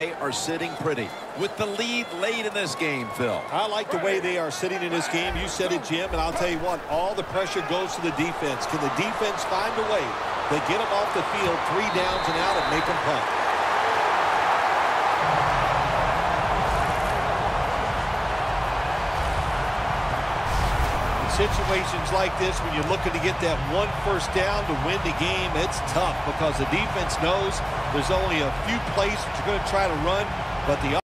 They are sitting pretty with the lead late in this game, Phil. I like the way they are sitting in this game. You said it, Jim, and I'll tell you what, all the pressure goes to the defense. Can the defense find a way to get them off the field 3 downs and out and make them punt? In situations like this, when you're looking to get that 1 first down to win the game, it's tough because the defense knows there's only a few plays that you're going to try to run, but the